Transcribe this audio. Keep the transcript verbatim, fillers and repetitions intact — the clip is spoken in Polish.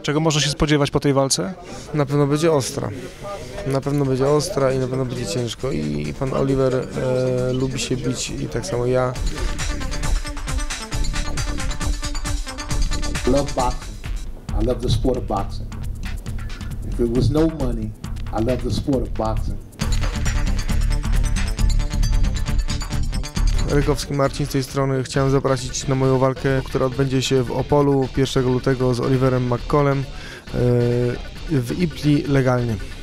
Czego można się spodziewać po tej walce? Na pewno będzie ostra. Na pewno będzie ostra i na pewno będzie ciężko. I pan Oliver e, lubi się bić i tak samo ja. I love boxing. I love the sport of boxing. If it was no money, I love the sport of boxing. Rykowski Marcin z tej strony. Chciałem zaprosić na moją walkę, która odbędzie się w Opolu pierwszego lutego z Oliverem McCallem w Ipli legalnie.